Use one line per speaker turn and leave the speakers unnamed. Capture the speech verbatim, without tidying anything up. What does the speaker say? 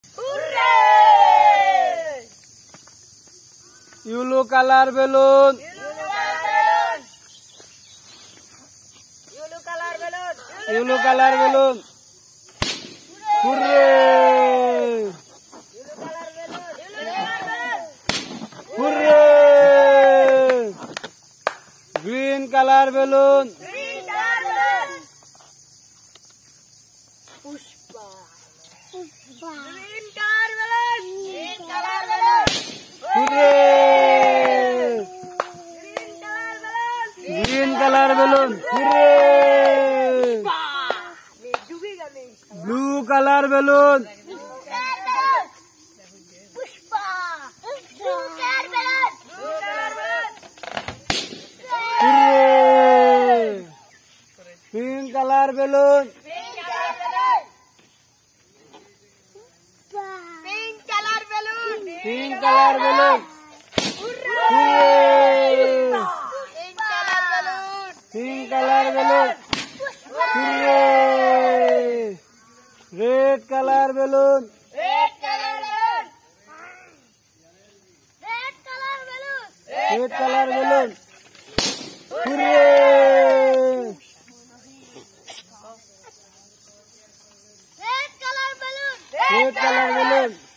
Hooray!
Yellow color balloon.
Yellow color balloon.
Yellow color balloon. Hooray!
Yellow color balloon. Yellow color balloon.
Hooray! Green color balloon.
Green color balloon. Pushpa.
Pushpa.
Green color balloon. Green color balloon.
Hooray!
Green color balloon.
Green color balloon. Hooray!
नहीं डूबेगा नहीं।
Blue color balloon.
Pushpa. Blue color balloon.
Blue color balloon.
Hooray! Pink color balloon.
Pink color balloon.
Pink.
Pink color balloon.
Pink color balloon.
Hooray!
Hooray!
Pink color balloon.
Pink color balloon. Hooray! Red color balloon.
Red color balloon.
Red color balloon.
Red color balloon. Hooray!
Red color balloon.
Red color balloon.